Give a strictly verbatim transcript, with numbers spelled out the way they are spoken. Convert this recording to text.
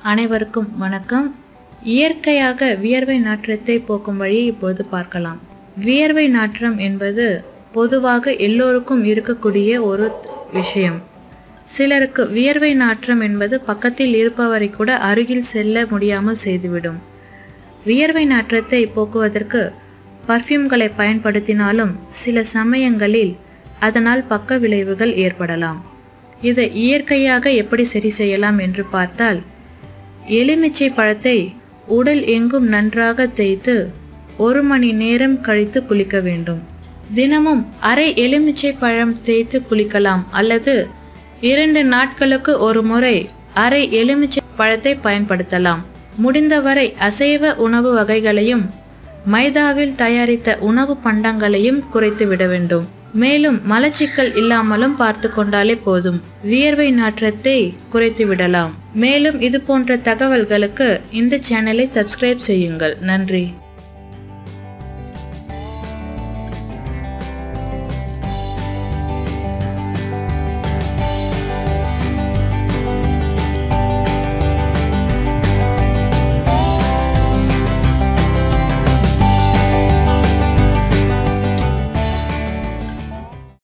அனைவருக்கும் வணக்கம். இயற்கையாக வியர்வை நாற்றத்தை போக்கும் வழியை இப்போது பார்க்கலாம். வியர்வை நாற்றம் என்பது பொதுவாக எல்லோருக்கும் இருக்கக்கூடிய ஒரு விஷயம். சிலருக்கு வியர்வை நாற்றம் என்பது பக்கத்தில் இருப்பவரை கூட அருகில் செல்ல முடியாமல் செய்துவிடும். வியர்வை நாற்றத்தை போக்குவதற்கு பர்ஃப்யூம்களை பயன்படுத்தினாலும் சில சமயங்களில் அதனால் பக்க விளைவுகள் ஏற்படலாம். இதை இயற்கையாக எப்படி சரி செய்யலாம் என்று பார்த்தால், எலுமிச்சை பழத்தை உடல் எங்கும் நன்றாக தேய்த்து ஒரு மணி நேரம் கழித்து குளிக்க வேண்டும். தினமும் அரை எலுமிச்சை பழம் தேய்த்து குளிக்கலாம், அல்லது இரண்டு நாட்களுக்கு ஒரு முறை அரை எலுமிச்சை பழத்தை பயன்படுத்தலாம். முடிந்தவரை அசைவ உணவு வகைகளையும் மைதாவில் தயாரித்த உணவு பண்டங்களையும் குறைத்து விட வேண்டும். மேலும் மலச்சிக்கல் இல்லாமலும் பார்த்து கொண்டாலே போதும், வியர்வை நாற்றத்தை குறைத்து விடலாம். மேலும் இது போன்ற தகவல்களுக்கு இந்த சேனலை சப்ஸ்கிரைப் செய்யுங்கள். நன்றி.